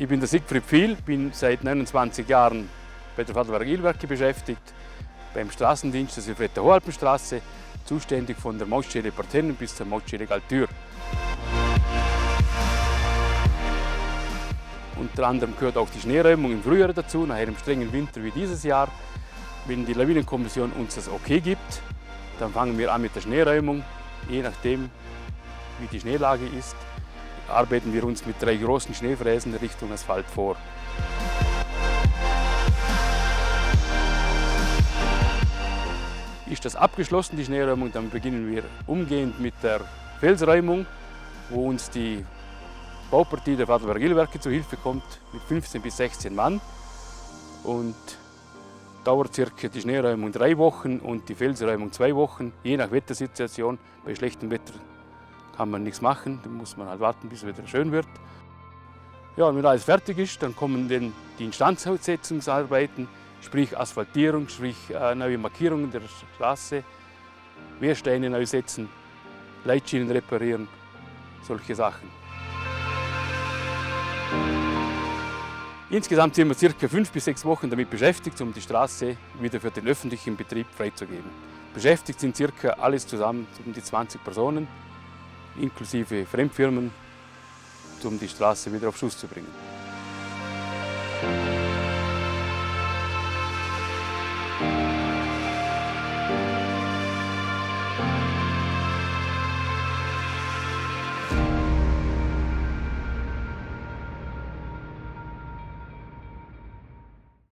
Ich bin der Siegfried Pfiel, bin seit 29 Jahren bei der Vorarlberger Ölwerke beschäftigt, beim Straßendienst der Silvretta Hohalpenstraße, zuständig von der Mautstelle Partennen bis zur Mautstelle Galtür. Unter anderem gehört auch die Schneeräumung im Frühjahr dazu, nach einem strengen Winter wie dieses Jahr. Wenn die Lawinenkommission uns das okay gibt, dann fangen wir an mit der Schneeräumung. Je nachdem, wie die Schneelage ist, arbeiten wir uns mit 3 großen Schneefräsen Richtung Asphalt vor. Ist das abgeschlossen, die Schneeräumung, dann beginnen wir umgehend mit der Felsräumung, wo uns die Baupartie der Vorarlberger Ölwerke zu Hilfe kommt, mit 15 bis 16 Mann. Und dauert circa die Schneeräumung 3 Wochen und die Felsräumung 2 Wochen, je nach Wettersituation. Bei schlechtem Wetter kann man nichts machen, dann muss man halt warten, bis es wieder schön wird. Ja, und wenn alles fertig ist, dann kommen dann die Instandsetzungsarbeiten, sprich Asphaltierung, sprich neue Markierungen der Straße, Wehrsteine neu setzen, Leitschienen reparieren, solche Sachen. Insgesamt sind wir ca. 5 bis 6 Wochen damit beschäftigt, um die Straße wieder für den öffentlichen Betrieb freizugeben. Beschäftigt sind circa alles zusammen um die 20 Personen, inklusive Fremdfirmen, um die Straße wieder auf Schuss zu bringen.